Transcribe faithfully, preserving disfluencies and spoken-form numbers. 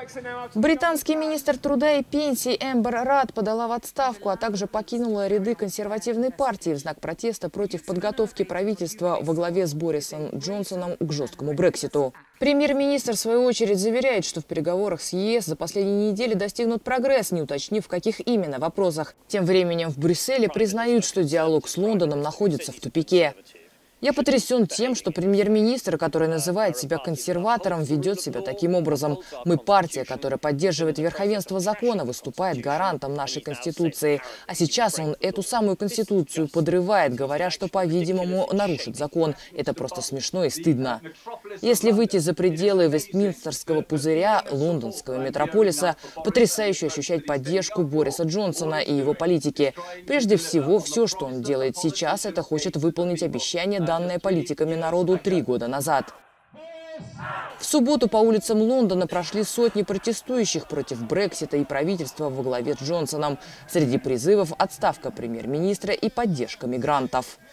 Британский министр труда и пенсий Эмбер Рад подала в отставку, а также покинула ряды консервативной партии в знак протеста против подготовки правительства во главе с Борисом Джонсоном к жесткому Брекситу. Премьер-министр, в свою очередь, заверяет, что в переговорах с ЕС за последние недели достигнут прогресс, не уточнив, в каких именно вопросах. Тем временем в Брюсселе признают, что диалог с Лондоном находится в тупике. Я потрясен тем, что премьер-министр, который называет себя консерватором, ведет себя таким образом. Мы партия, которая поддерживает верховенство закона, выступает гарантом нашей Конституции. А сейчас он эту самую Конституцию подрывает, говоря, что, по-видимому, нарушит закон. Это просто смешно и стыдно. Если выйти за пределы Вестминстерского пузыря, лондонского метрополиса, потрясающе ощущать поддержку Бориса Джонсона и его политики. Прежде всего, все, что он делает сейчас, это хочет выполнить обещание, данное политиками народу три года назад. В субботу по улицам Лондона прошли сотни протестующих против Брексита и правительства во главе с Джонсоном. Среди призывов – отставка премьер-министра и поддержка мигрантов.